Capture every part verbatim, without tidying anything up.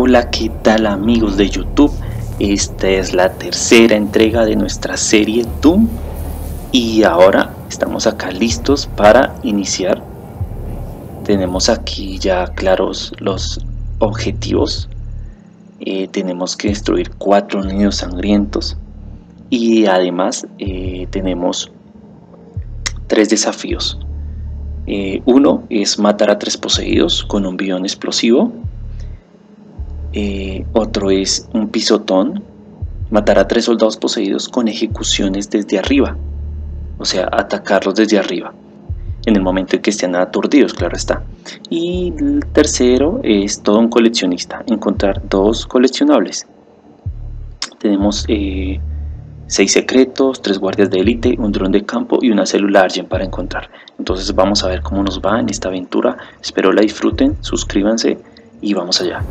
Hola, ¿qué tal amigos de YouTube? Esta es la tercera entrega de nuestra serie Doom y ahora estamos acá listos para iniciar. Tenemos aquí ya claros los objetivos. Eh, tenemos que destruir cuatro nidos sangrientos y además eh, tenemos tres desafíos. Eh, uno es matar a tres poseídos con un bión explosivo. Eh, otro es un pisotón, matar a tres soldados poseídos con ejecuciones desde arriba, o sea, atacarlos desde arriba en el momento en que estén aturdidos, claro está. Y el tercero es todo un coleccionista, encontrar dos coleccionables. Tenemos eh, seis secretos, tres guardias de élite, un dron de campo y una célula Argent para encontrar. Entonces vamos a ver cómo nos va en esta aventura. Espero la disfruten, suscríbanse y vamos allá.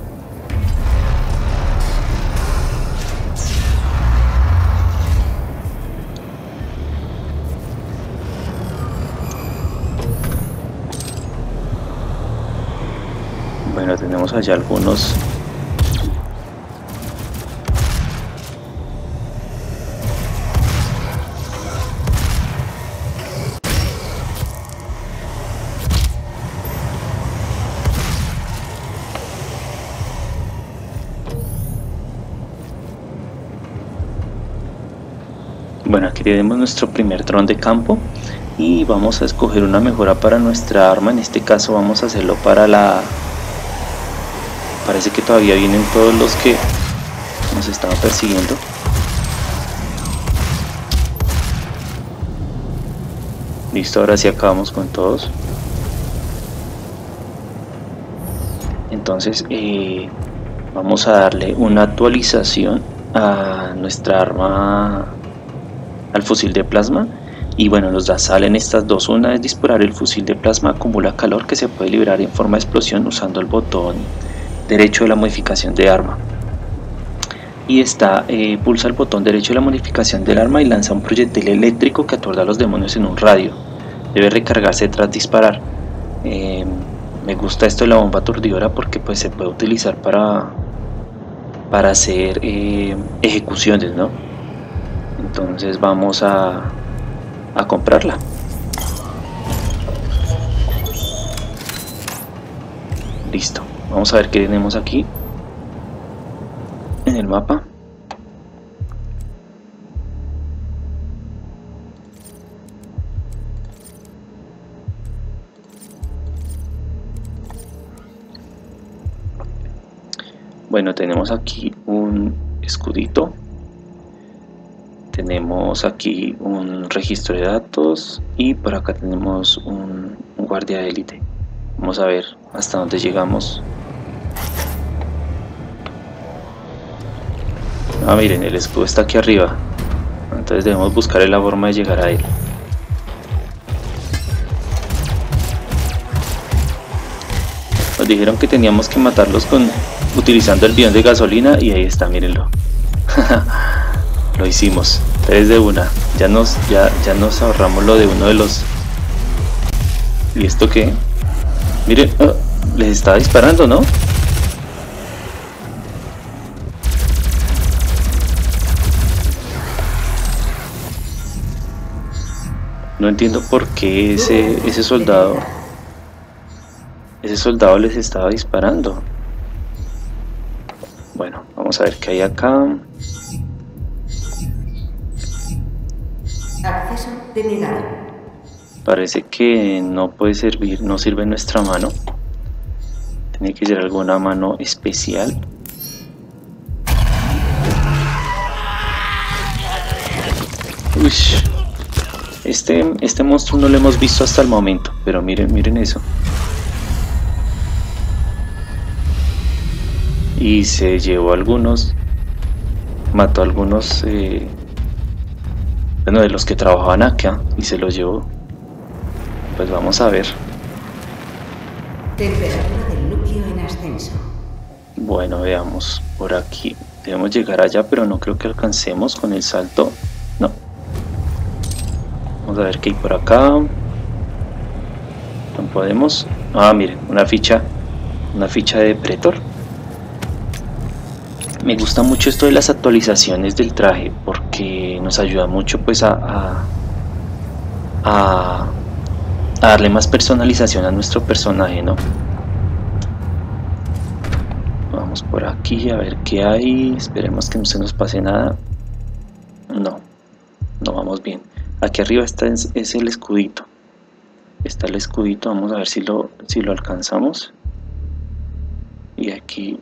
Bueno, tenemos allá algunos Bueno, aquí tenemos nuestro primer dron de campo y vamos a escoger una mejora para nuestra arma. En este caso vamos a hacerlo para la... Parece que todavía vienen todos los que nos estaban persiguiendo. Listo, ahora sí acabamos con todos. Entonces eh, vamos a darle una actualización a nuestra arma, al fusil de plasma. Y bueno, nos da, salen estas dos. Una es disparar el fusil de plasma, acumula calor que se puede liberar en forma de explosión usando el botón derecho de la modificación de arma. Y esta eh, pulsa el botón derecho de la modificación del arma y lanza un proyectil eléctrico que aturda a los demonios en un radio. Debe recargarse tras disparar. Eh, me gusta esto de la bomba aturdidora porque pues se puede utilizar para, para hacer eh, ejecuciones, ¿no? Entonces vamos a, a comprarla. Listo. Vamos a ver qué tenemos aquí en el mapa. Bueno, tenemos aquí un escudito. Tenemos aquí un registro de datos y por acá tenemos un, un guardia de élite. Vamos a ver hasta dónde llegamos. Ah, miren, el escudo está aquí arriba. Entonces debemos buscar la forma de llegar a él. Nos dijeron que teníamos que matarlos con utilizando el bidón de gasolina y ahí está, mírenlo. Lo hicimos, tres de una. Ya nos, ya, ya nos ahorramos lo de uno de los... ¿Y esto qué? Miren, oh, les estaba disparando, ¿no? No entiendo por qué ese, ese soldado Ese soldado les estaba disparando. Bueno, vamos a ver qué hay acá. Acceso denegado. Parece que no puede servir, no sirve nuestra mano. Tiene que ser alguna mano especial. Uy, este, este monstruo no lo hemos visto hasta el momento, pero miren, miren eso. Y se llevó a algunos, mató a algunos, eh, bueno, de los que trabajaban acá y se los llevó. Pues vamos a ver. Temperatura del núcleo en ascenso. Bueno, veamos por aquí. Debemos llegar allá, pero no creo que alcancemos con el salto. No. Vamos a ver qué hay por acá. No podemos. Ah, miren, una ficha. Una ficha de Pretor. me gusta mucho esto de las actualizaciones del traje porque nos ayuda mucho pues a, a, a, a darle más personalización a nuestro personaje, ¿no? Vamos por aquí a ver qué hay, esperemos que no se nos pase nada. No, no vamos bien. Aquí arriba está es, es el escudito. Está el escudito, vamos a ver si lo, si lo alcanzamos. Y aquí...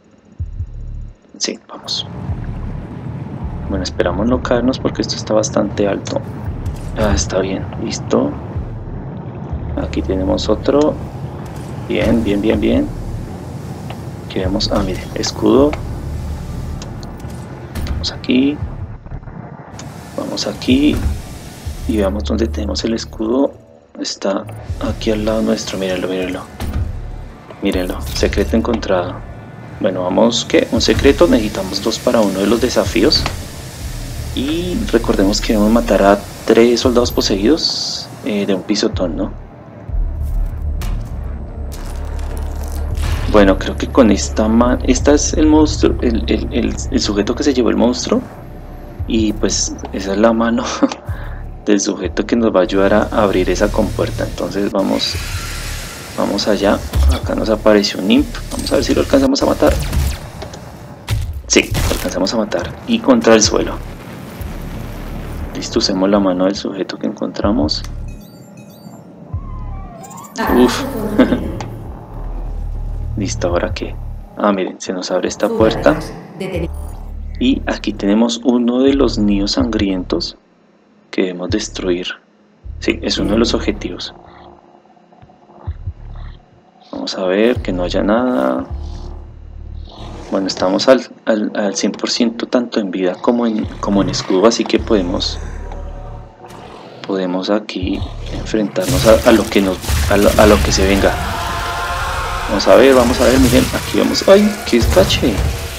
sí, vamos. Bueno, esperamos no caernos porque esto está bastante alto. Ah, está bien, listo. Aquí tenemos otro. Bien, bien, bien, bien. Aquí vemos, ah, mire, escudo. Vamos aquí. Vamos aquí. Y veamos dónde tenemos el escudo. Está aquí al lado nuestro, mírenlo, mírenlo. Mírenlo, secreto encontrado. Bueno, vamos que un secreto, necesitamos dos para uno de los desafíos. Y recordemos que debemos matar a tres soldados poseídos eh, de un pisotón, ¿no? Bueno, creo que con esta man... esta es el monstruo, el, el, el, el sujeto que se llevó el monstruo. Y pues esa es la mano del sujeto que nos va a ayudar a abrir esa compuerta. Entonces vamos vamos allá. Acá nos apareció un imp, vamos a ver si lo alcanzamos a matar. Sí, lo alcanzamos a matar. Y contra el suelo. Listo, usemos la mano del sujeto que encontramos. Uf. Listo, ¿ahora qué? Ah, miren, se nos abre esta puerta. Y aquí tenemos uno de los nidos sangrientos que debemos destruir. Sí, es uno de los objetivos. Vamos a ver que no haya nada. Bueno, estamos al, al, al cien por ciento tanto en vida como en, como en escudo, así que podemos podemos aquí enfrentarnos a, a lo que nos a lo, a lo que se venga. Vamos a ver, vamos a ver, miren, aquí vamos. ¡Ay, qué escache!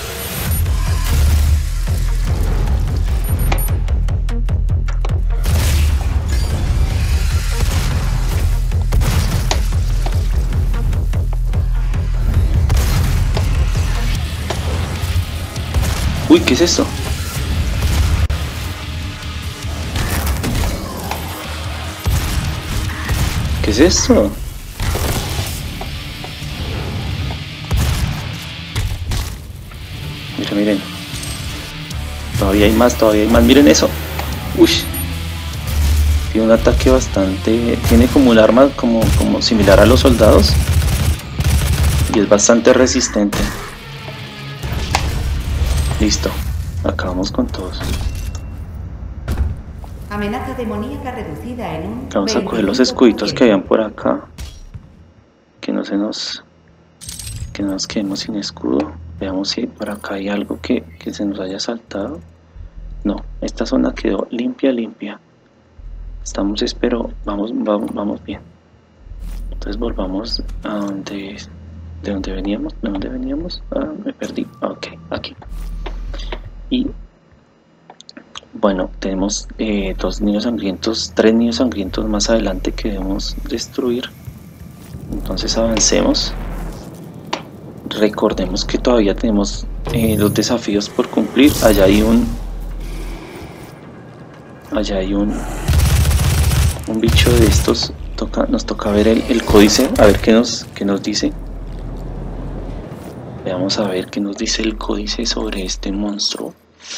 Uy, ¿qué es esto? ¿Qué es esto? Miren, miren. Todavía hay más, todavía hay más. Miren eso. Uy. Tiene un ataque bastante... tiene como un arma como, como similar a los soldados. Y es bastante resistente. Listo, acabamos con todos. Amenaza demoníaca reducida en un... Vamos a coger los escuditos que habían por acá. Que no se nos... que no nos quedemos sin escudo. Veamos si por acá hay algo que, que se nos haya saltado. No, esta zona quedó limpia, limpia. Estamos, espero, vamos, vamos, vamos bien. Entonces volvamos a donde... ¿de dónde veníamos? ¿De dónde veníamos? Ah, me perdí. Ok, aquí. Y bueno, tenemos eh, dos niños sangrientos, tres niños sangrientos más adelante que debemos destruir. Entonces avancemos. Recordemos que todavía tenemos eh, los desafíos por cumplir. Allá hay un allá hay un un bicho de estos. Toca, nos toca ver el, el códice, a ver qué nos, qué nos dice. Vamos a ver qué nos dice el códice sobre este monstruo.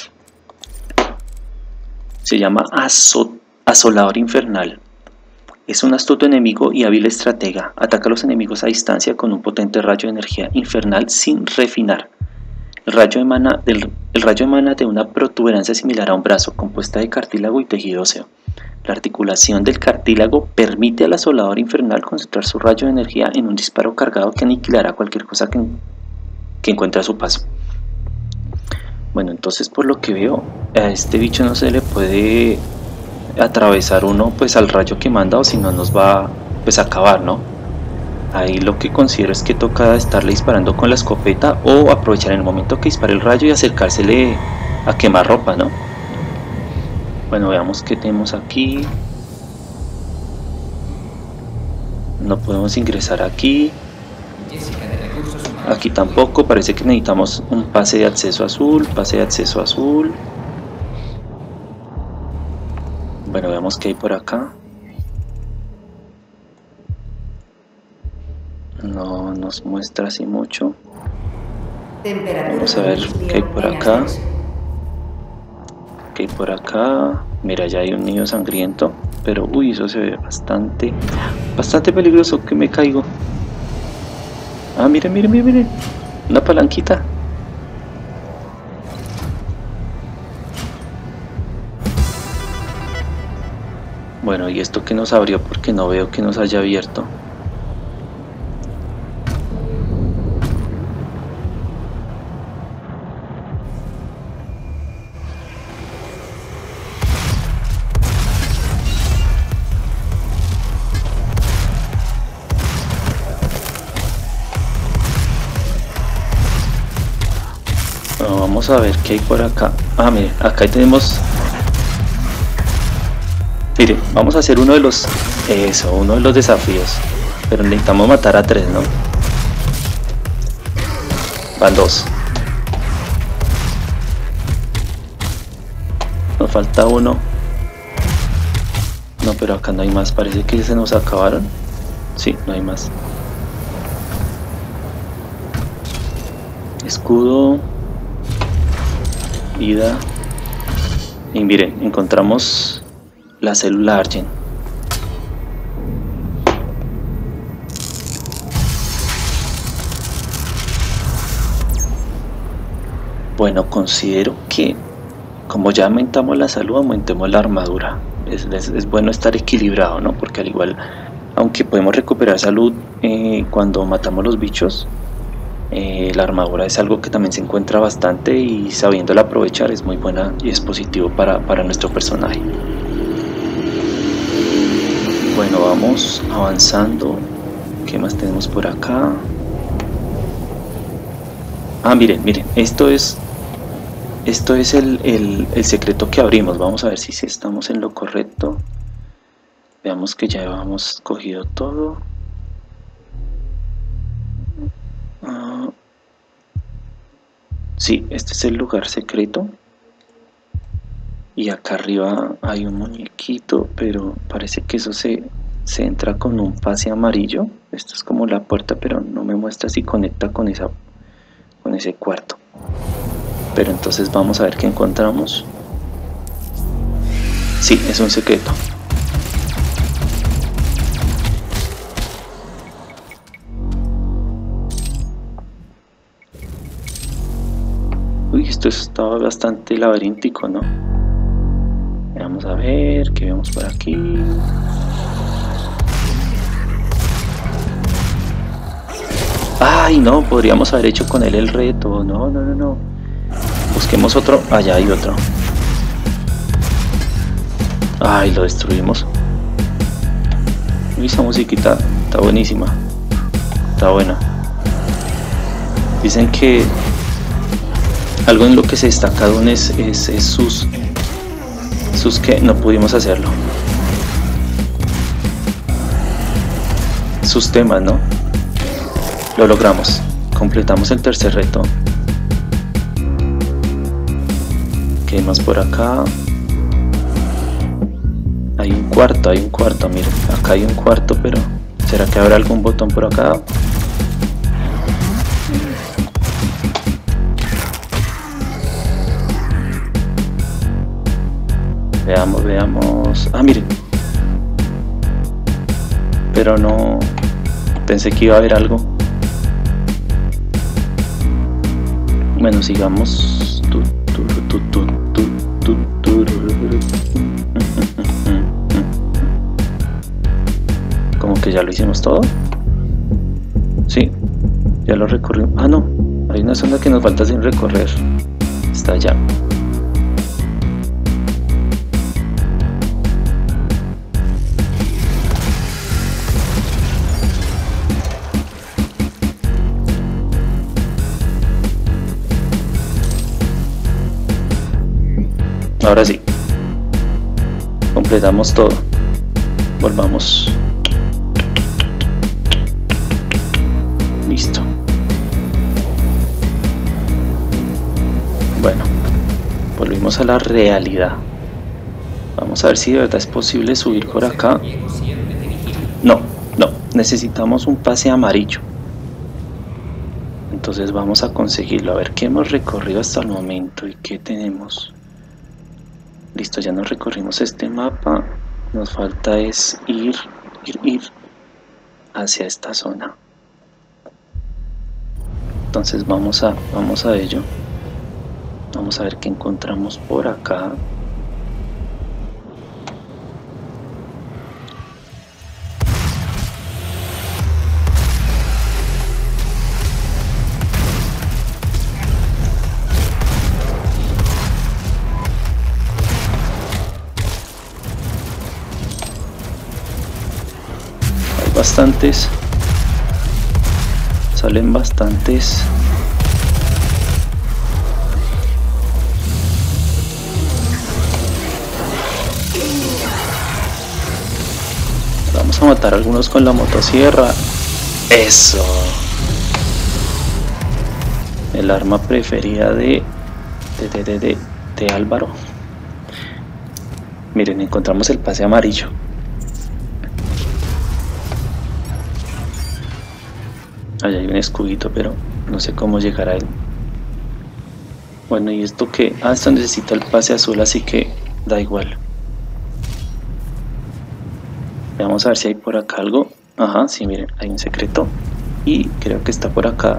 Se llama Aso, Asolador Infernal. Es un astuto enemigo y hábil estratega. Ataca a los enemigos a distancia con un potente rayo de energía infernal sin refinar. El rayo emana, del, el rayo emana de una protuberancia similar a un brazo, compuesta de cartílago y tejido óseo. La articulación del cartílago permite al asolador infernal concentrar su rayo de energía en un disparo cargado que aniquilará cualquier cosa que que encuentra a su paso. Bueno, entonces por lo que veo, a este bicho no se le puede atravesar uno pues al rayo que manda, o si no nos va pues a acabar, ¿no? Ahí lo que considero es que toca estarle disparando con la escopeta o aprovechar el momento que dispare el rayo y acercársele a quemar ropa, ¿no? Bueno, veamos qué tenemos aquí. No podemos ingresar aquí. aquí tampoco, parece que necesitamos un pase de acceso azul, pase de acceso azul. Bueno, veamos qué hay por acá. No nos muestra así mucho. Vamos a ver qué hay por acá. ¿Qué hay por acá? Mira, ya hay un nido sangriento. Pero, uy, eso se ve bastante, bastante peligroso, que me caigo. Ah, miren, miren, miren, miren. Una palanquita. Bueno, ¿y esto que nos abrió? Porque no veo que nos haya abierto. Bueno, vamos a ver qué hay por acá. Ah, mire, acá tenemos... Mire, vamos a hacer uno de los... Eso, uno de los desafíos. Pero necesitamos matar a tres, ¿no? Van dos. Nos falta uno. No, pero acá no hay más. Parece que se nos acabaron. Sí, no hay más. Escudo. Vida. Y miren, encontramos la célula Argent. Bueno, considero que como ya aumentamos la salud, aumentemos la armadura. Es, es, es bueno estar equilibrado, ¿no? Porque al igual, aunque podemos recuperar salud eh, cuando matamos los bichos, eh, la armadura es algo que también se encuentra bastante, y sabiéndola aprovechar es muy buena y es positivo para, para nuestro personaje. Bueno, vamos avanzando. ¿Qué más tenemos por acá? Ah, miren, miren, esto es esto es el, el, el secreto que abrimos. Vamos a ver si estamos en lo correcto. Veamos que ya hemos cogido todo. Ah, sí, este es el lugar secreto. Y acá arriba hay un muñequito, pero parece que eso se, se entra con un pase amarillo. Esto es como la puerta, pero no me muestra si conecta con esa con ese cuarto. Pero entonces vamos a ver qué encontramos. Sí, es un secreto. Uy, esto estaba bastante laberíntico, ¿no? Vamos a ver qué vemos por aquí. Ay, no, podríamos haber hecho con él el reto. No, no, no, no. Busquemos otro. Allá hay otro. Ay, lo destruimos. Uy, esa musiquita está buenísima. Está buena. Dicen que algo en lo que se destaca Doom es, es, es sus... Sus que no pudimos hacerlo. Sus temas, ¿no? Lo logramos. Completamos el tercer reto. ¿Qué hay más por acá? Hay un cuarto, hay un cuarto, miren. Acá hay un cuarto, pero ¿será que habrá algún botón por acá? Veamos, veamos. Ah, miren. Pero no... Pensé que iba a haber algo. Bueno, sigamos. Como que ya lo hicimos todo. Sí, ya lo recorrimos. Ah, no. Hay una zona que nos falta sin recorrer. Está allá. Ahora sí, completamos todo. Volvamos. Listo. volvimos a la realidad. Vamos a ver si de verdad es posible subir por acá. No, no, necesitamos un pase amarillo. Entonces vamos a conseguirlo. A ver qué hemos recorrido hasta el momento y qué tenemos. Listo, ya nos recorrimos este mapa. Nos falta es ir, ir, ir hacia esta zona. Entonces vamos a, vamos a ello. Vamos a ver qué encontramos por acá. Hay bastantes. Salen bastantes. Vamos a matar a algunos con la motosierra. Eso. El arma preferida de de, de, de, de, de Álvaro. Miren, encontramos el pase amarillo. Allá hay un escudito, pero no sé cómo llegar a él. Bueno, y esto que... Ah, esto necesita el pase azul, así que da igual. Vamos a ver si hay por acá algo. Ajá, sí, miren, hay un secreto. Y creo que está por acá.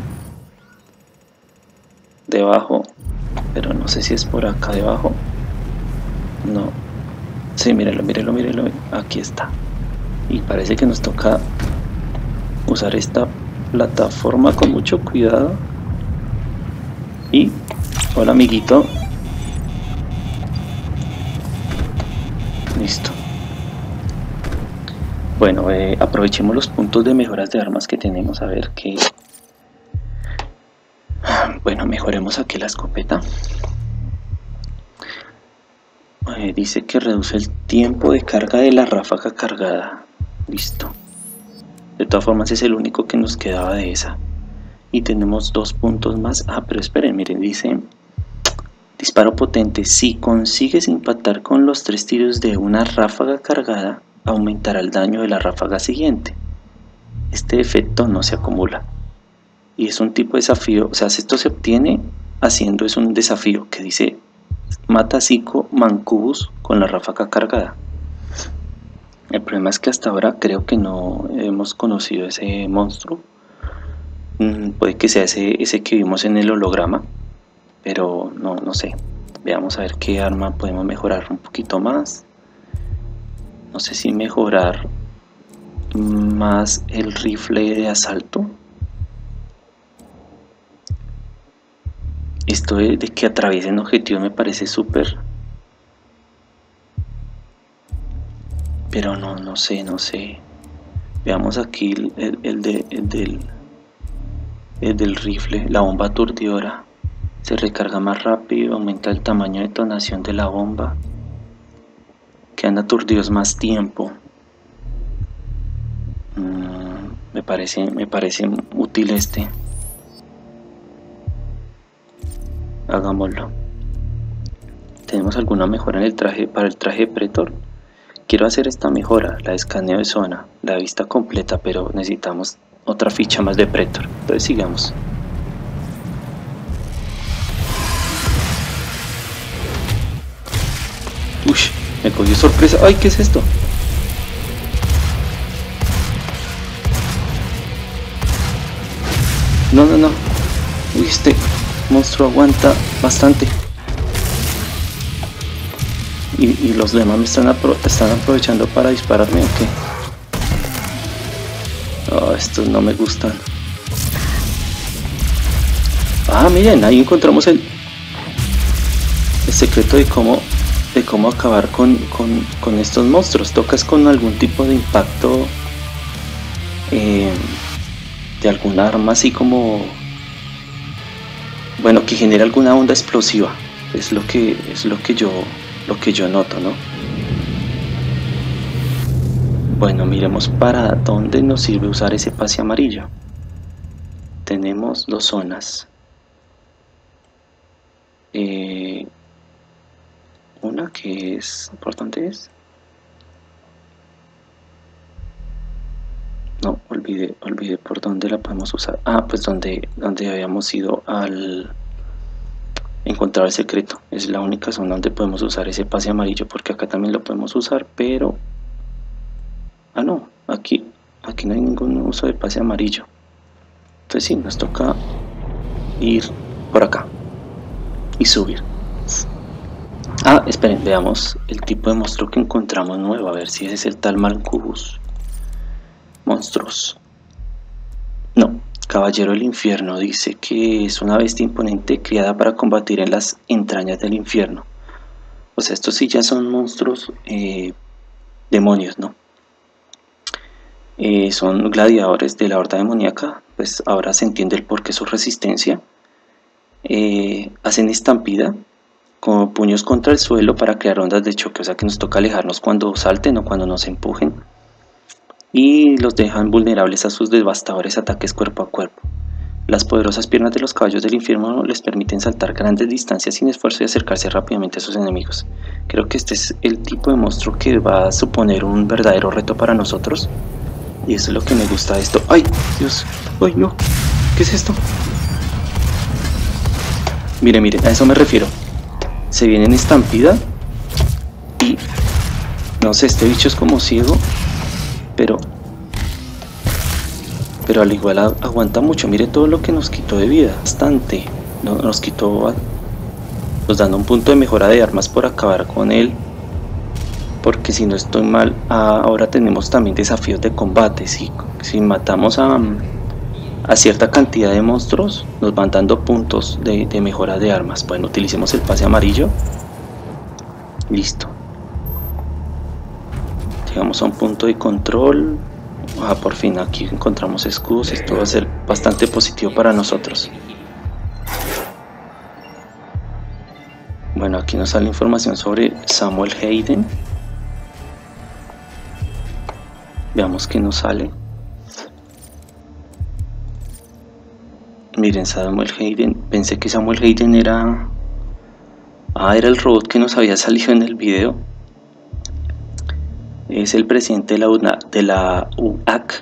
Debajo. Pero no sé si es por acá debajo. No. Sí, mírenlo, mírenlo, mírenlo. Aquí está. Y parece que nos toca usar esta plataforma con mucho cuidado. Y... hola, amiguito. Listo. Bueno, eh, aprovechemos los puntos de mejoras de armas que tenemos. A ver qué... Bueno, mejoremos aquí la escopeta. Eh, dice que reduce el tiempo de carga de la ráfaga cargada. Listo. De todas formas es el único que nos quedaba de esa. Y tenemos dos puntos más. Ah, pero esperen, miren, dice... Disparo potente. Si consigues impactar con los tres tiros de una ráfaga cargada, aumentará el daño de la ráfaga siguiente. Este efecto no se acumula. Y es un tipo de desafío. O sea, esto se obtiene haciendo es un desafío que dice... Mata cinco mancubus con la ráfaga cargada. El problema es que hasta ahora creo que no hemos conocido ese monstruo. Mm, puede que sea ese, ese que vimos en el holograma. Pero no, no sé. Veamos a ver qué arma podemos mejorar un poquito más. No sé si mejorar más el rifle de asalto. Esto de, de que atraviesen objetivos me parece súper. Pero no, no sé, no sé. Veamos aquí el, el, el, de, el, del, el del rifle, la bomba aturdidora. Se recarga más rápido, aumenta el tamaño de detonación de la bomba. Quedan aturdidos más tiempo. Mm, me parece, me parece útil este. Hagámoslo. ¿Tenemos alguna mejora en el traje para el traje de Pretor? Quiero hacer esta mejora, la de escaneo de zona, la vista completa, pero necesitamos otra ficha más de Pretor. Entonces sigamos. Uy, me cogió sorpresa. ¡Ay, qué es esto! No, no, no. Uy, este monstruo aguanta bastante. Y, y los demás me están, apro están aprovechando para dispararme, ¿o qué? Oh, estos no me gustan. Ah, miren, ahí encontramos el, el secreto de cómo, de cómo acabar con, con, con estos monstruos. Tocas con algún tipo de impacto eh, de algún arma así como... Bueno, que genera alguna onda explosiva. Es lo que, es lo que yo... lo que yo noto, ¿no? Bueno, miremos para dónde nos sirve usar ese pase amarillo. Tenemos dos zonas. Eh, que es... ¿Por dónde es? No, olvidé, olvidé por dónde la podemos usar. Ah, pues donde, donde habíamos ido al encontrar el secreto. Es la única zona donde podemos usar ese pase amarillo, porque acá también lo podemos usar, pero... Ah, no, aquí, aquí no hay ningún uso de pase amarillo. Entonces sí, nos toca ir por acá y subir. Ah, esperen, veamos el tipo de monstruo que encontramos nuevo, a ver si ese es el tal Mancubus. Monstruos. No, Caballero del Infierno, dice que es una bestia imponente criada para combatir en las entrañas del infierno. O sea, estos sí ya son monstruos eh, demonios, ¿no? Eh, son gladiadores de la horda demoníaca, pues ahora se entiende el porqué su resistencia. Eh, hacen estampida con puños contra el suelo para crear ondas de choque, o sea que nos toca alejarnos cuando salten o cuando nos empujen. Y los dejan vulnerables a sus devastadores ataques cuerpo a cuerpo. Las poderosas piernas de los caballos del infierno les permiten saltar grandes distancias sin esfuerzo y acercarse rápidamente a sus enemigos. Creo que este es el tipo de monstruo que va a suponer un verdadero reto para nosotros. Y eso es lo que me gusta de esto. ¡Ay, Dios! ¡Ay, no! ¿Qué es esto? Mire, mire, a eso me refiero. Se viene en estampida y... no sé, este bicho es como ciego. Pero, pero al igual aguanta mucho. Mire todo lo que nos quitó de vida, bastante. No, nos quitó, nos dando un punto de mejora de armas por acabar con él. Porque si no estoy mal, ahora tenemos también desafíos de combate. Si, si matamos a, a cierta cantidad de monstruos, nos van dando puntos de, de mejora de armas. Bueno, utilicemos el pase amarillo. Listo. Llegamos a un punto de control. Ah, por fin aquí encontramos escudos. Esto va a ser bastante positivo para nosotros. Bueno, aquí nos sale información sobre Samuel Hayden. Veamos qué nos sale. Miren, Samuel Hayden. Pensé que Samuel Hayden era... Ah, era el robot que nos había salido en el video. Es el presidente de la, U N A, de la U A C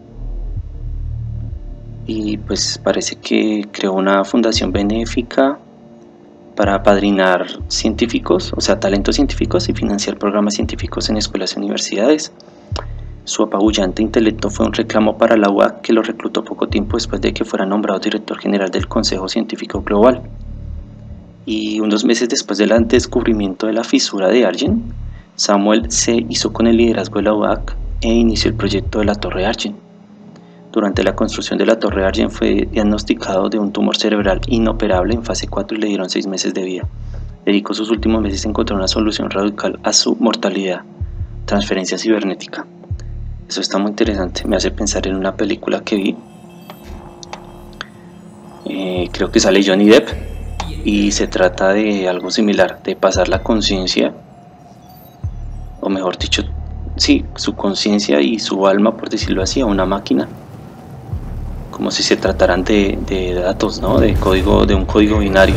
y pues parece que creó una fundación benéfica para apadrinar científicos, o sea, talentos científicos y financiar programas científicos en escuelas y universidades. Su apabullante intelecto fue un reclamo para la U A C, que lo reclutó poco tiempo después de que fuera nombrado director general del Consejo Científico Global. Y unos meses después del descubrimiento de la fisura de Argent, Samuel se hizo con el liderazgo de la U A C e inició el proyecto de la Torre Argent. Durante la construcción de la Torre Argent fue diagnosticado de un tumor cerebral inoperable en fase cuatro y le dieron seis meses de vida. Dedicó sus últimos meses a encontrar una solución radical a su mortalidad: transferencia cibernética. Eso está muy interesante, me hace pensar en una película que vi. Eh, creo que sale Johnny Depp y se trata de algo similar, de pasar la conciencia, o mejor dicho, sí, su conciencia y su alma, por decirlo así, a una máquina, como si se trataran de, de datos, ¿no? De código, de un código binario.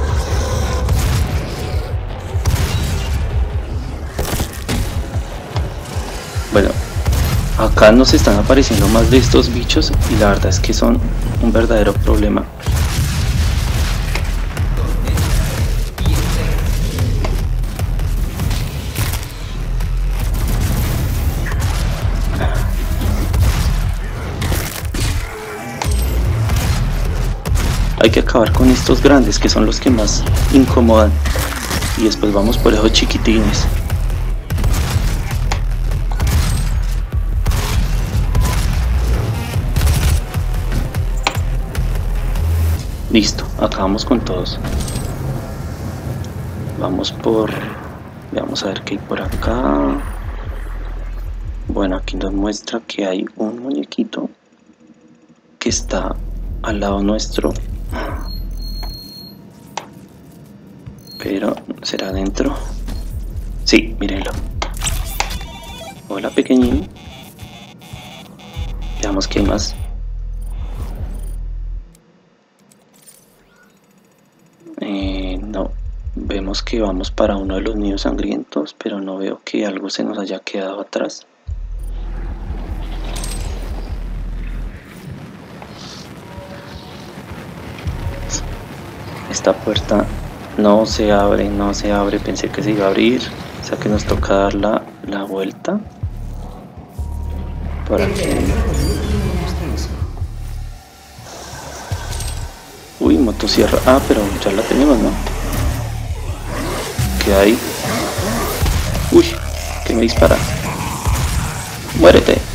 Bueno, acá nos están apareciendo más de estos bichos y la verdad es que son un verdadero problema. Hay que acabar con estos grandes, que son los que más incomodan, y después vamos por esos chiquitines. Listo, acabamos con todos. Vamos por... Vamos a ver qué hay por acá. Bueno, aquí nos muestra que hay un muñequito que está al lado nuestro. Pero, ¿será adentro? Sí, mírenlo. Hola, pequeñín. Veamos que hay más. Eh, no. Vemos digamos que vamos para uno de los nidos sangrientos, pero no veo que algo se nos haya quedado atrás. Esta puerta no se abre, no se abre, pensé que se iba a abrir, o sea que nos toca dar la, la vuelta. Por aquí. Uy, motosierra, ah, pero ya la tenemos, ¿no? ¿Qué hay? Uy, que me dispara. Muérete.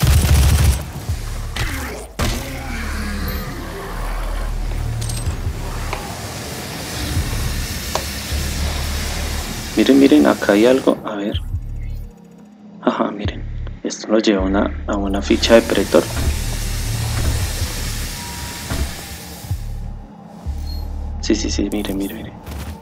Miren, miren, acá hay algo, a ver. Ajá, miren, esto nos lleva una, a una ficha de Pretor. Sí, sí, sí, miren, miren, miren.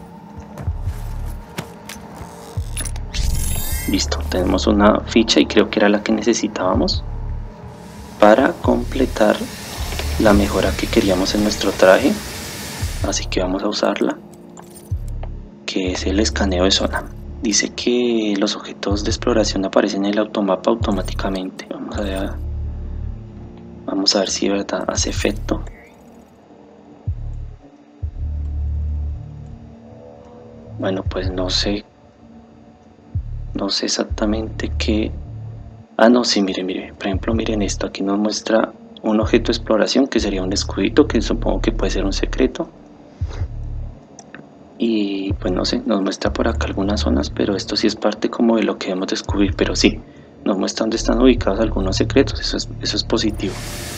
Listo, tenemos una ficha y creo que era la que necesitábamos para completar la mejora que queríamos en nuestro traje. Así que vamos a usarla, que es el escaneo de zona. Dice que los objetos de exploración aparecen en el automapa automáticamente. Vamos a ver, vamos a ver si de verdad hace efecto. Bueno, pues no sé. No sé exactamente qué. Ah, no, sí, miren, miren. Por ejemplo, miren esto. Aquí nos muestra un objeto de exploración que sería un escudito, que supongo que puede ser un secreto. Y pues no sé, nos muestra por acá algunas zonas, pero esto sí es parte como de lo que debemos descubrir. Pero sí, nos muestra dónde están ubicados algunos secretos. Eso es, eso es positivo.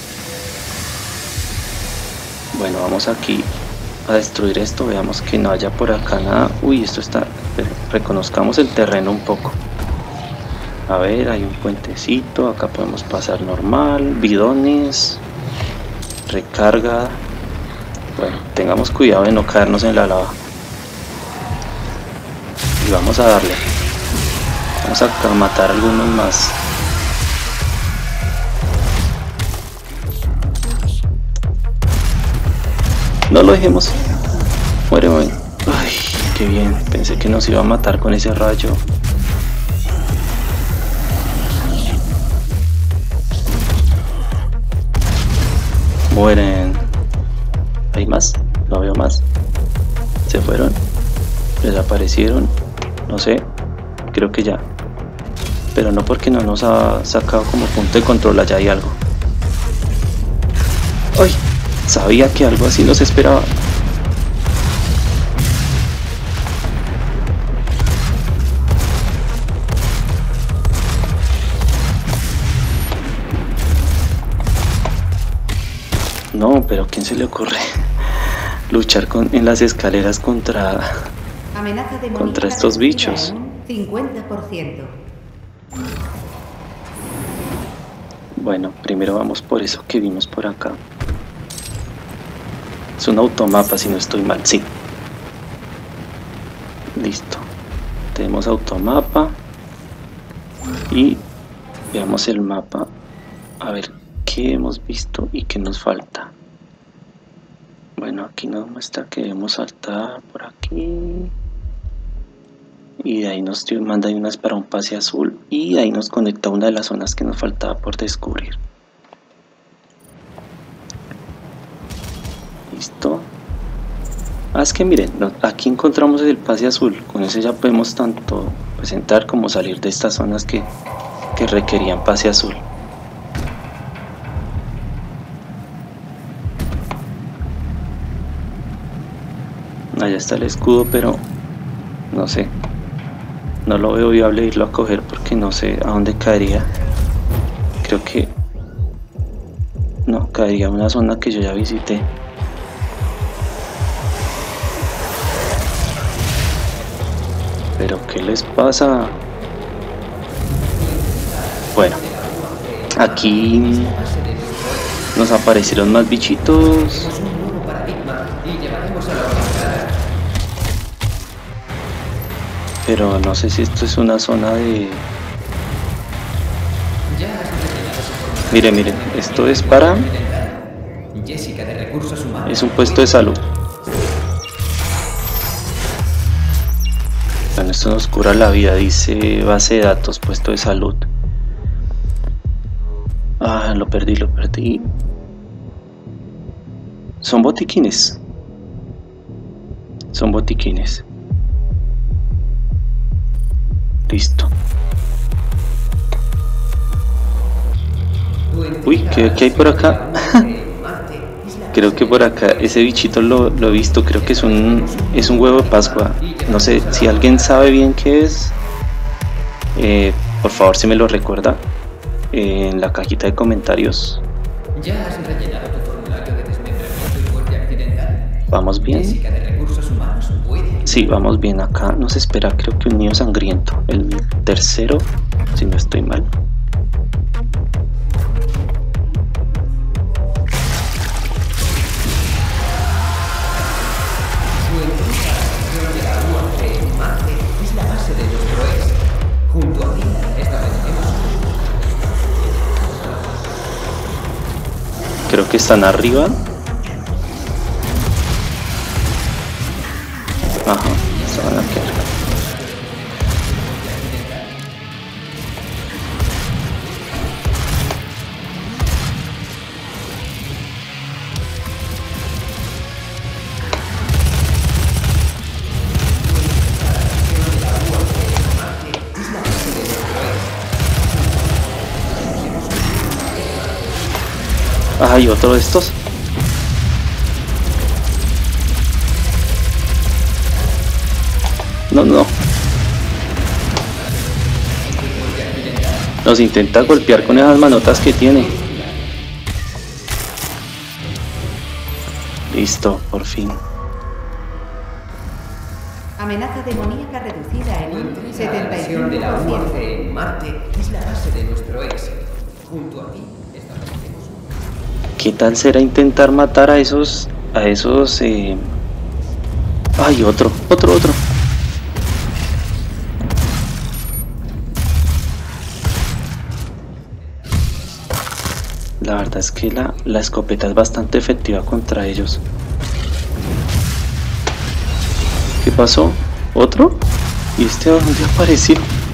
Bueno, vamos aquí a destruir esto. Veamos que no haya por acá nada. Uy, esto está... Reconozcamos el terreno un poco. A ver, hay un puentecito. Acá podemos pasar normal. Bidones. Recarga. Bueno, tengamos cuidado de no caernos en la lava. Y vamos a darle. Vamos a matar algunos más. No lo dejemos. Muere, muere. Ay, qué bien. Pensé que nos iba a matar con ese rayo. Mueren. ¿Hay más? No veo más. Se fueron. Desaparecieron. No sé. Creo que ya. Pero no, porque no nos ha sacado como punto de control. Allá hay algo. ¡Ay! Sabía que algo así nos esperaba. No, pero ¿quién se le ocurre luchar con, en las escaleras contra, contra estos bichos? cincuenta por ciento. Bueno, primero vamos por eso que vimos por acá. Es un automapa, si no estoy mal, sí. Listo. Tenemos automapa. Y veamos el mapa. A ver qué hemos visto y qué nos falta. Bueno, aquí nos muestra que debemos saltar por aquí. Y de ahí nos manda unas para un pase azul. Y de ahí nos conecta a una de las zonas que nos faltaba por descubrir. Listo. Ah, es que miren, aquí encontramos el pase azul. Con ese ya podemos tanto pues, entrar como salir de estas zonas que, que requerían pase azul. Allá está el escudo, pero no sé. No lo veo viable irlo a coger porque no sé a dónde caería. Creo que... No, caería a una zona que yo ya visité. ¿Pero qué les pasa? Bueno, aquí nos aparecieron más bichitos. Pero no sé si esto es una zona de... Miren, miren, esto es para... Es un puesto de salud. Bueno, esto nos cura la vida, dice base de datos, puesto de salud. Ah, lo perdí, lo perdí. Son botiquines. Son botiquines. Listo. Uy, ¿qué, qué hay por acá? Creo que por acá ese bichito lo, lo he visto. Creo que es un, es un huevo de Pascua. No sé si alguien sabe bien qué es. Eh, por favor, si me lo recuerda eh, en la cajita de comentarios. ¿Ya has rellenado tu formulario de desmembramiento y muerte accidental? Vamos bien. Jessica de Recursos Humanos puede. Sí, vamos bien. Acá nos espera, creo que un niño sangriento. El tercero, si no estoy mal. Es la base de nuestro ex. Junto a ti establecemos. Creo que están arriba. Ajá, se van a quedar. Hay otro de estos. No, no. Nos intenta golpear con esas manotas que tiene. Listo, por fin. Amenaza demoníaca reducida en un setenta y cinco por ciento. De la U A C en Marte es la base de nuestro éxito. Junto a ti establecemos. ¿Qué tal será intentar matar a esos, a esos, eh... ay, otro, otro, otro. La verdad es que la, la escopeta es bastante efectiva contra ellos. ¿Qué pasó? ¿Otro? ¿Y este a dónde apareció?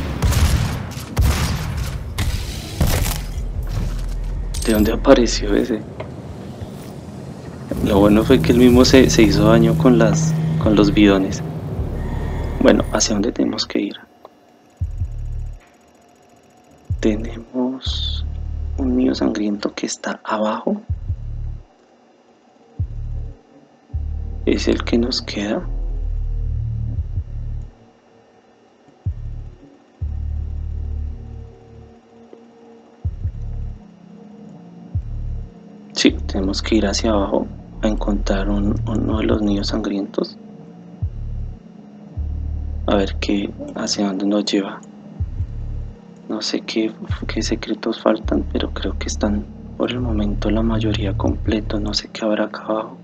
¿De dónde apareció ese? Lo bueno fue que él mismo se, se hizo daño con las con los bidones. Bueno, ¿hacia dónde tenemos que ir? Tenemos un niño sangriento que está abajo. ¿Es el que nos queda? Sí, tenemos que ir hacia abajo a encontrar un, uno de los niños sangrientos. A ver qué, hacia dónde nos lleva. No sé qué, qué secretos faltan, pero creo que están por el momento la mayoría completos. No sé qué habrá acá abajo.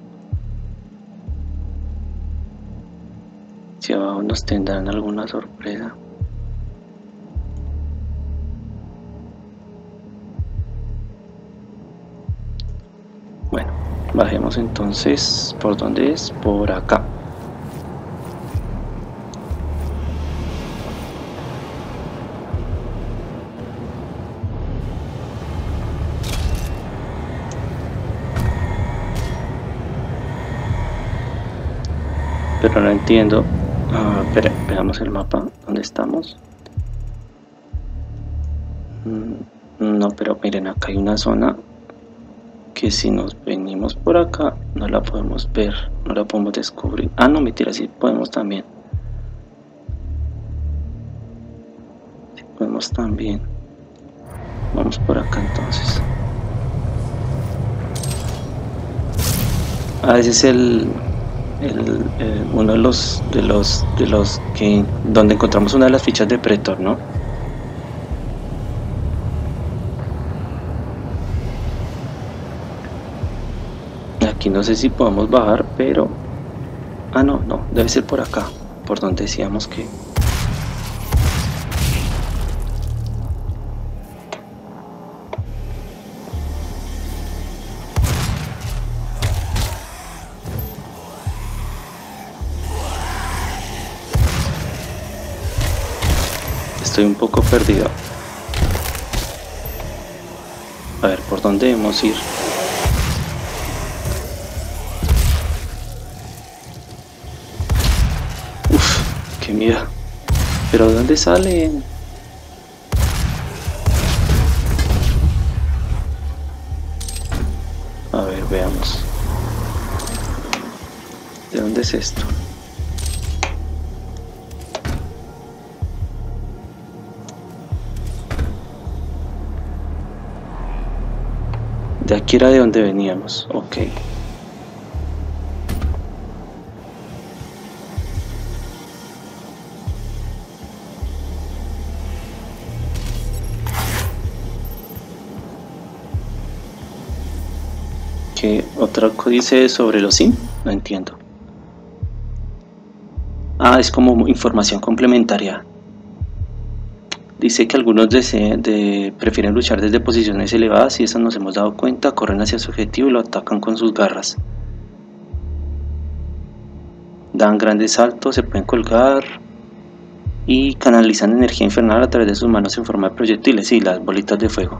Si abajo nos tendrán alguna sorpresa. Bueno, bajemos entonces. ¿Por dónde es? Por acá. Pero no entiendo. Ah, espera, veamos el mapa. ¿Dónde estamos? Mm, no, pero miren, acá hay una zona que si nos venimos por acá no la podemos ver, no la podemos descubrir. Ah, no, mentira, sí podemos también. Sí podemos también. Vamos por acá entonces. Ah, ese es el, el, el uno de los de los de los que donde encontramos una de las fichas de Pretor, ¿no? Aquí no sé si podemos bajar, pero... ah, no, no, debe ser por acá, por donde decíamos que... estoy un poco perdido. A ver, ¿por dónde debemos ir? Uf, qué miedo. ¿Pero de dónde salen? A ver, veamos. ¿De dónde es esto? De aquí era de donde veníamos, ok. ¿Qué otro códice sobre los sim? No entiendo. Ah, es como información complementaria. Dice que algunos desean, de, prefieren luchar desde posiciones elevadas y eso nos hemos dado cuenta, corren hacia su objetivo y lo atacan con sus garras. Dan grandes saltos, se pueden colgar y canalizan energía infernal a través de sus manos en forma de proyectiles y las bolitas de fuego.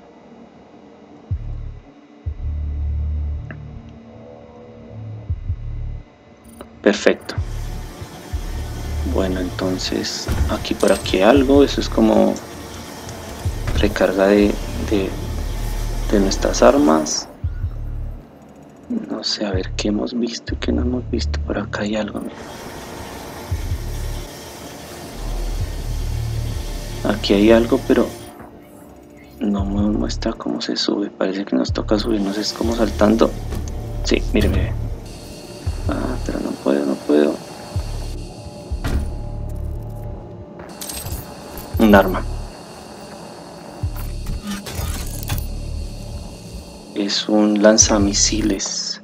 Perfecto. Bueno, entonces aquí por aquí algo, eso es como recarga de, de, de nuestras armas. No sé, a ver qué hemos visto y qué no hemos visto. Por acá hay algo, mira. Aquí hay algo, pero no me muestra cómo se sube. Parece que nos toca subirnos, es como saltando. Sí, mire, mire. Ah, pero no puedo, no puedo. Un arma. Es un lanzamisiles.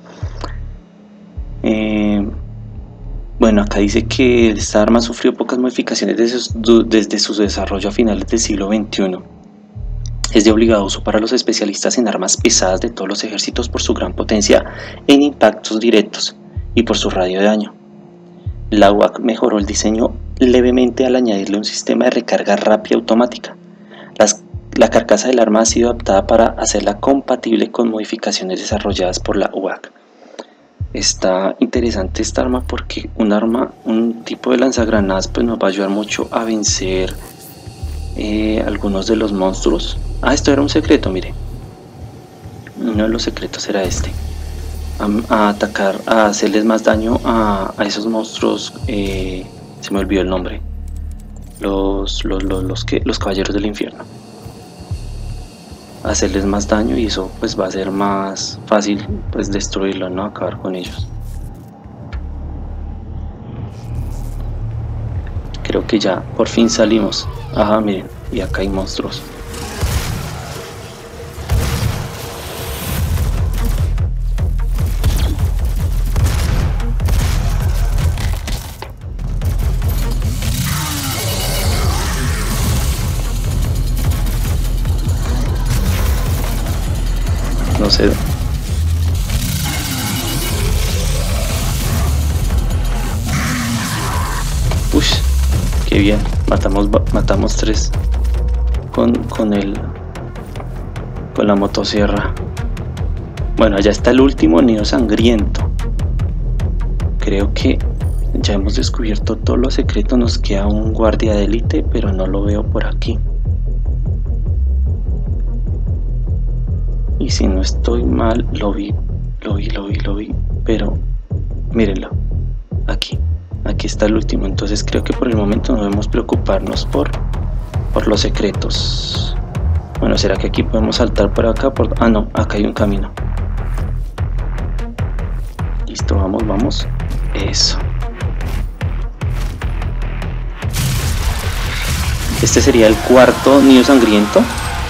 Eh, bueno, acá dice que esta arma sufrió pocas modificaciones desde su, desde su desarrollo a finales del siglo veintiuno. Es de obligado uso para los especialistas en armas pesadas de todos los ejércitos por su gran potencia en impactos directos y por su radio de daño. La U A C mejoró el diseño levemente al añadirle un sistema de recarga rápida automática. Las, la carcasa del arma ha sido adaptada para hacerla compatible con modificaciones desarrolladas por la U A C. Está interesante esta arma porque un arma, un tipo de lanzagranadas, pues nos va a ayudar mucho a vencer eh, algunos de los monstruos. Ah, esto era un secreto, mire. Uno de los secretos era este. A, a atacar, a hacerles más daño a, a esos monstruos. Eh, se me olvidó el nombre. Los, los, los, los, que, los caballeros del infierno. Hacerles más daño y eso pues va a ser más fácil pues destruirlo, ¿no? Acabar con ellos. Creo que ya por fin salimos. Ajá, miren, y acá hay monstruos. No sé. Uy, qué bien. Matamos, matamos tres con, con el con la motosierra. Bueno, allá está el último nido sangriento. Creo que ya hemos descubierto todos los secretos. Nos queda un guardia de élite, pero no lo veo por aquí. Y si no estoy mal, lo vi, lo vi, lo vi, lo vi, pero mírenlo, aquí, aquí está el último. Entonces creo que por el momento no debemos preocuparnos por, por los secretos. Bueno, ¿será que aquí podemos saltar por acá? Por, ah, no, acá hay un camino. Listo, vamos, vamos. Eso. Este sería el cuarto nido sangriento.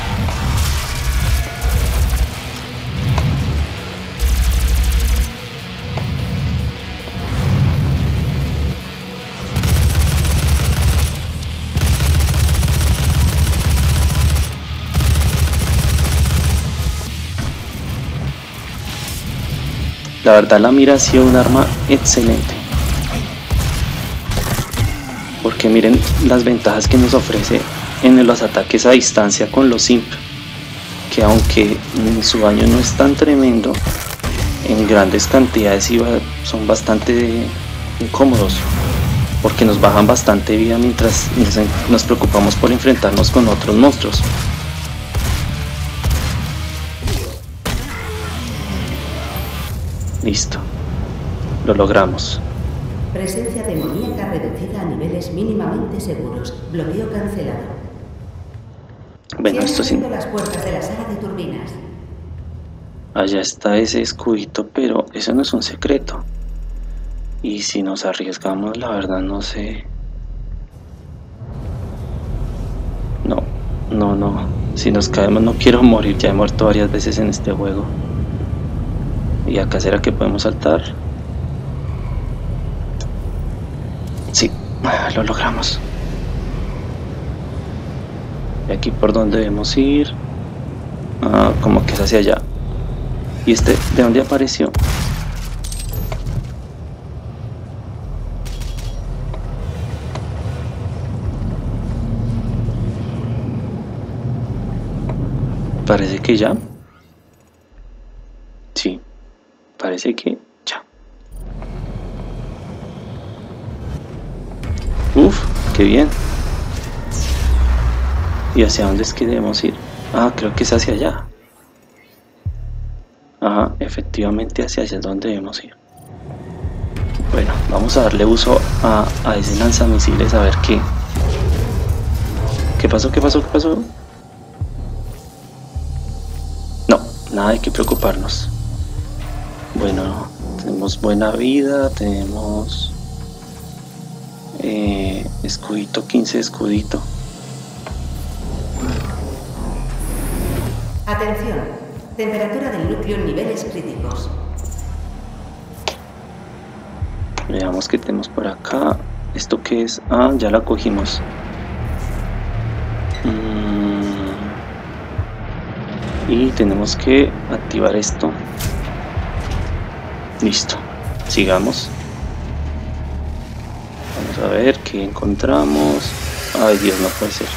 La verdad la mira ha sido un arma excelente. ¿Por porque miren las ventajas que nos ofrece en los ataques a distancia con los imp, que aunque su daño no es tan tremendo, en grandes cantidades son bastante incómodos, porque nos bajan bastante vida mientras nos preocupamos por enfrentarnos con otros monstruos. Listo, lo logramos. Presencia demoníaca reducida a niveles mínimamente seguros. Bloqueo cancelado. Bueno, esto sí. Las puertas de la sala de turbinas. Allá está ese escudito, pero eso no es un secreto. Y si nos arriesgamos, la verdad no sé. No, no, no. Si nos caemos no quiero morir. Ya he muerto varias veces en este juego. ¿Y acá será que podemos saltar? Sí, lo logramos. ¿Y aquí por dónde debemos ir? Ah, como que es hacia allá. ¿Y este de dónde apareció? Parece que ya. Sí, parece que ya. Uf, qué bien. ¿Y hacia dónde es que debemos ir? Ah, creo que es hacia allá. Ajá, efectivamente hacia allá es donde debemos ir. Bueno, vamos a darle uso a, a ese lanzamisiles a ver qué. ¿Qué pasó? ¿Qué pasó? ¿Qué pasó? No, nada, hay que preocuparnos. Bueno, tenemos buena vida, tenemos eh, escudito, quince escudito. Atención, temperatura del núcleo en niveles críticos. Veamos qué tenemos por acá. ¿Esto qué es? Ah, ya la cogimos. Mm. Y tenemos que activar esto. Listo. Sigamos. Vamos a ver qué encontramos. Ay, Dios, no puede ser.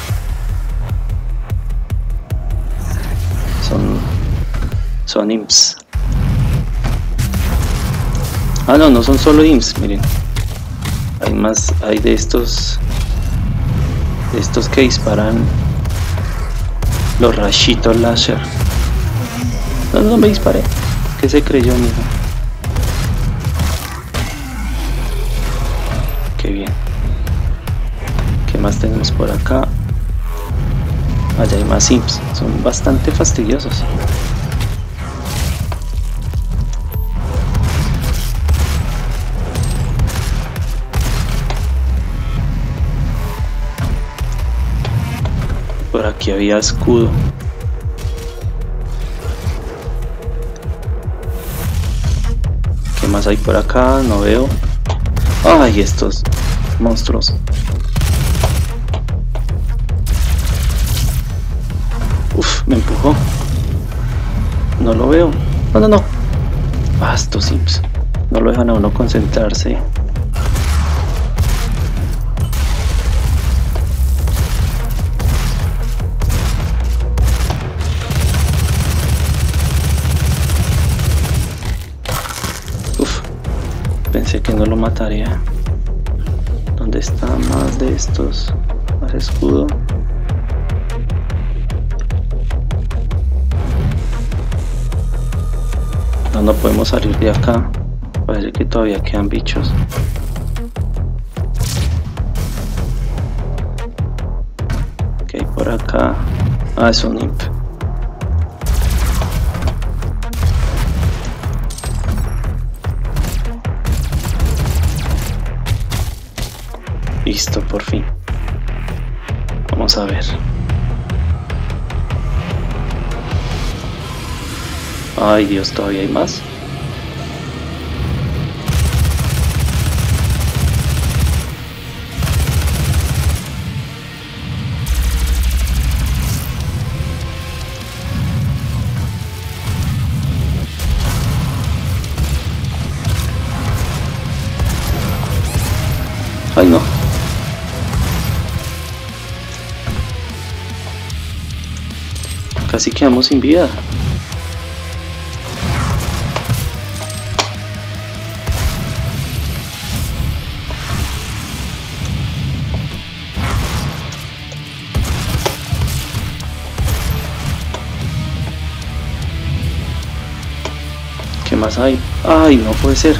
Son... Son imps. Ah, no, no son solo imps, miren. Hay más, hay de estos... De estos que disparan... Los rayitos láser. No, no me disparé. ¿Qué se creyó, mijo? Qué bien. ¿Qué más tenemos por acá? Allá hay más imps. Son bastante fastidiosos. Por aquí había escudo. ¿Qué más hay por acá? No veo. ¡Ay, estos monstruos! Uf, me empujó. No lo veo. No, no, no. Ah, estos imps. No lo dejan a uno concentrarse. Pensé que no lo mataría. ¿Dónde está más de estos? Más escudo. No, no podemos salir de acá. Parece que todavía quedan bichos. ¿Qué hay por acá? Ah, es un imp. Listo, por fin. Vamos a ver. Ay, Dios, todavía hay más. Ay, no. casi quedamos sin vida. ¿Qué más hay? ¡Ay, no puede ser!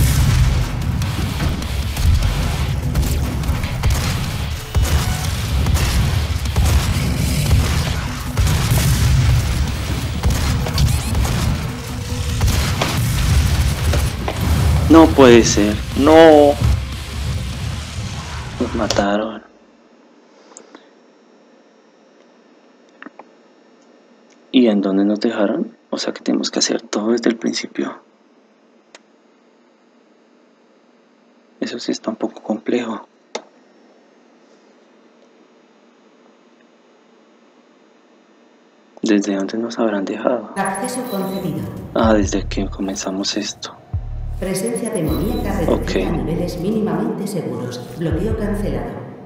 No puede ser, no. Nos mataron. ¿Y en dónde nos dejaron? O sea que tenemos que hacer todo desde el principio. Eso sí está un poco complejo. ¿Desde dónde nos habrán dejado? Acceso concedido. Ah, desde que comenzamos esto. Presencia demoníaca reducida Okay. a niveles mínimamente seguros. Bloqueo cancelado.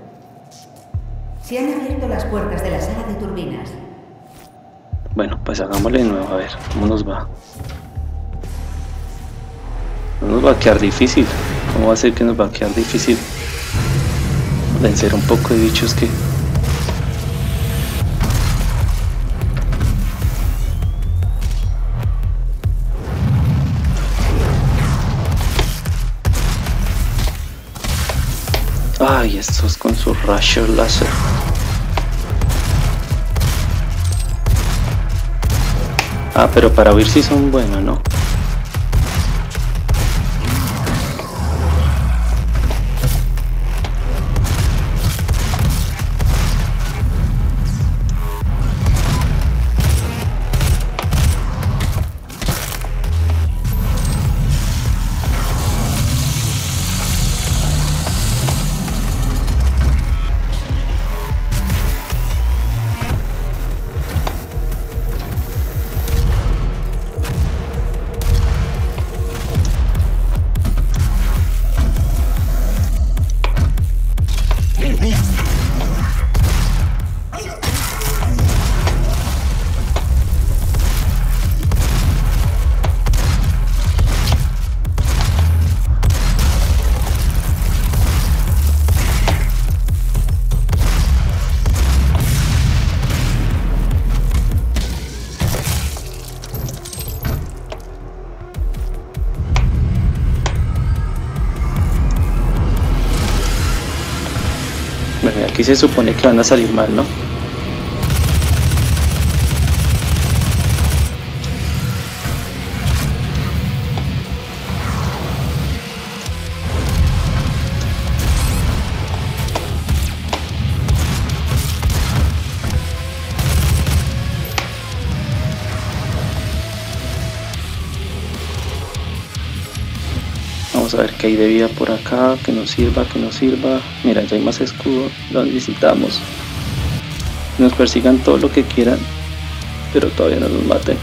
Se han abierto las puertas de la sala de turbinas. Bueno, pues hagámosle de nuevo, a ver cómo nos va. No nos va a quedar difícil. ¿Cómo va a ser que nos va a quedar difícil vencer un poco de bichos que... Ay, estos con su rayo láser. Ah, pero para huir sí son buenos, ¿no? Bueno, aquí se supone que van a salir mal, ¿no? Vamos a ver qué hay de vida por acá, que nos sirva, que nos sirva. Mira, ya hay más escudo, lo necesitamos. Nos persigan todo lo que quieran, pero todavía no nos maten.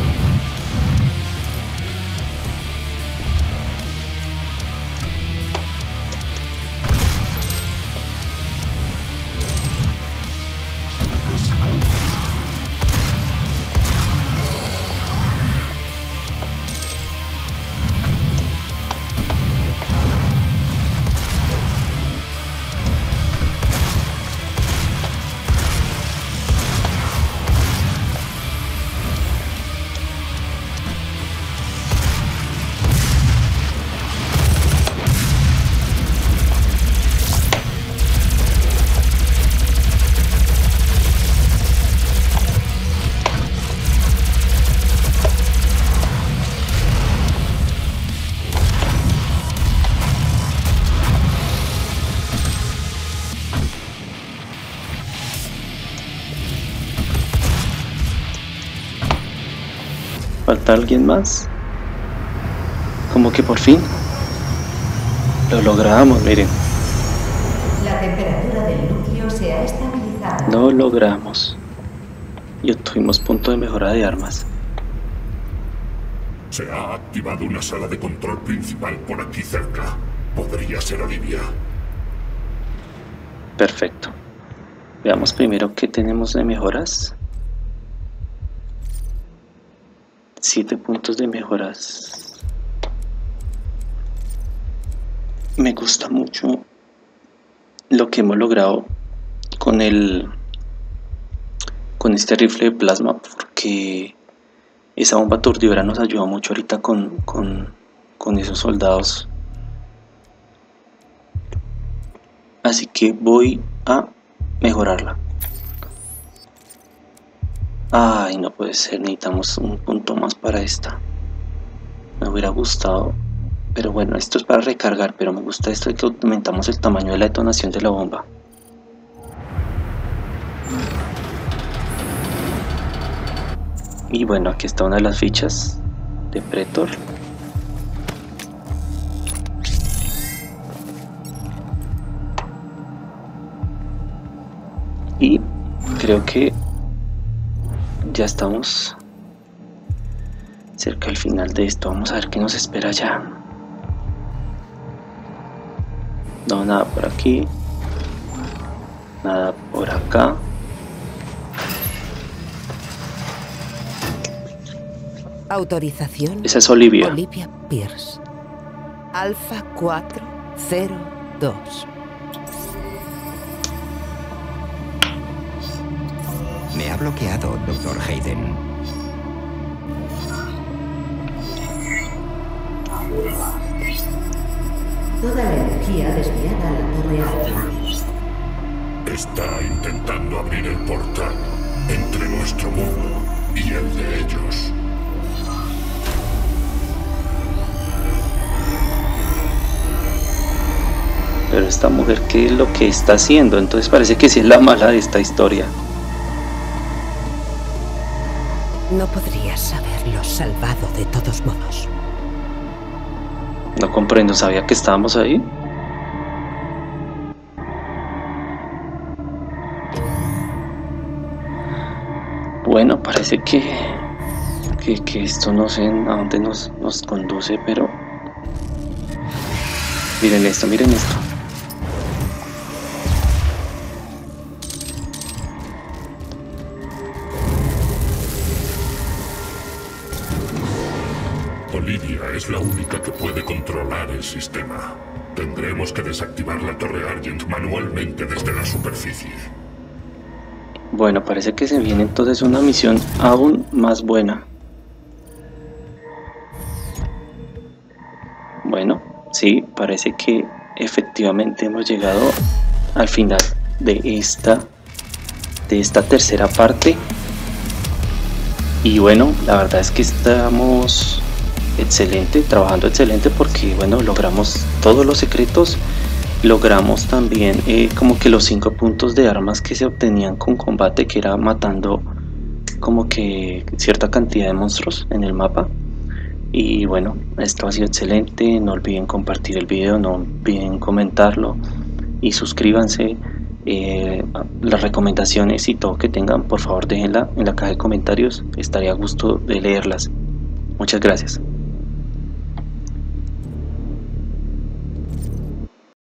¿Falta alguien más? Como que por fin lo logramos, miren. La temperatura del núcleo se ha estabilizado. Lo logramos. Y obtuvimos punto de mejora de armas. Se ha activado una sala de control principal por aquí cerca. Podría ser Olivia. Perfecto. Veamos primero qué tenemos de mejoras. siete puntos de mejoras. Me gusta mucho lo que hemos logrado con el con este rifle de plasma, porque esa bomba aturdidora nos ayuda mucho ahorita con, con, con esos soldados. Así que voy a mejorarla. Ay, no puede ser, necesitamos un punto más para esta. Me hubiera gustado, pero bueno, esto es para recargar, pero me gusta esto de que aumentamos el tamaño de la detonación de la bomba. Y bueno, aquí está una de las fichas de Pretor. Y creo que ya estamos cerca del final de esto. Vamos a ver qué nos espera ya. No, nada por aquí. Nada por acá. Autorización. Esa es Olivia. Olivia Pierce. Alfa cuatro cero dos. Me ha bloqueado, doctor Hayden. Toda la energía desviada a la torre alta. Está intentando abrir el portal entre nuestro mundo y el de ellos. Pero esta mujer, ¿qué es lo que está haciendo? Entonces parece que sí es la mala de esta historia. No podrías haberlo salvado de todos modos. No comprendo, ¿sabía que estábamos ahí? Bueno, parece que, que, que esto no sé a dónde nos, nos conduce, pero... Miren esto, miren esto. Olivia es la única que puede controlar el sistema. Tendremos que desactivar la torre Argent manualmente desde la superficie. Bueno, parece que se viene entonces una misión aún más buena. Bueno, sí, parece que efectivamente hemos llegado al final de esta, de esta tercera parte. Y bueno, la verdad es que estamos excelente, trabajando excelente, porque bueno, logramos todos los secretos. Logramos también eh, como que los cinco puntos de armas que se obtenían con combate, que era matando como que cierta cantidad de monstruos en el mapa. Y bueno, esto ha sido excelente. No olviden compartir el video, no olviden comentarlo y suscríbanse. Eh, las recomendaciones y todo que tengan, por favor déjenla en la caja de comentarios, estaría a gusto de leerlas. Muchas gracias.